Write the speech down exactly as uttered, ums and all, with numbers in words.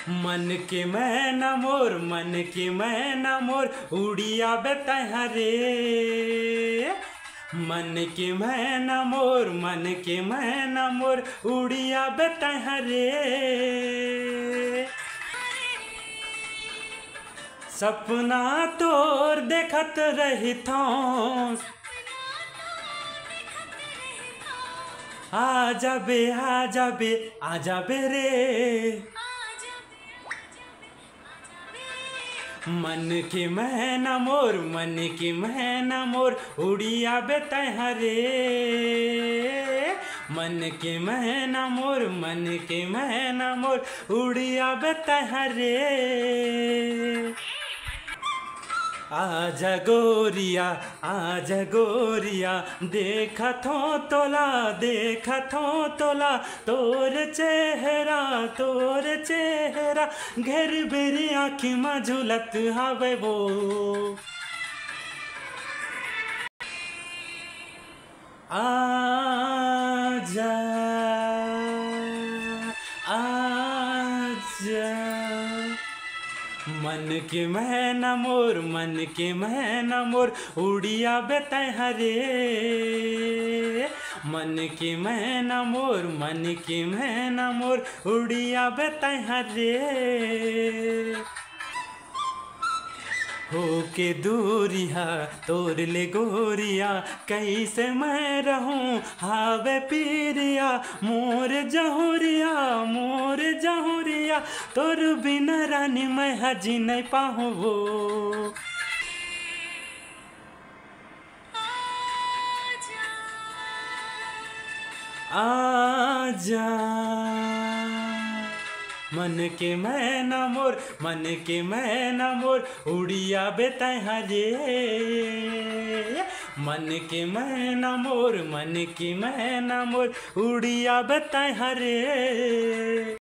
मन के मैना मोर, मन के मैना मोर उड़िया बेतह रे। मन के मैना मोर, मन के मैना मोर उड़िया बेतह रे। सपना तोर देखत रही थों, आ जाबे आ जाबे आ जाबे रे। मन के मैना मोर, मन के मैना मोर उड़िया बेतह रे। मन के मैना मोर, मन के मैना मोर उड़िया बेतह रे। आजा गोरिया, आजा गोरिया देखा थो तोला, देखा थो तोला तोर चेहरा, तोर चेहरा घेर बेरी आँखी में झुलत हावे वो। आजा आजा मन के मैना मोर, मन के मैना मोर उड़िया बेतह रे। मन के मैना मोर, मन के मैना मोर उड़िया बेतह रे। हो के दूरिया तोर ले गोरिया कैसे मैं रहूं हावे पीरिया। मोर जहुरिया, मोर जहुरिया तोर बिना रानी मैं हजी नहीं पाहूं वो। आजा मन के मैना मोर, मन के मैना मोर उड़िया बेतह रे। मन के मैना मोर, मन के मैना मोर उड़िया बेतह रे।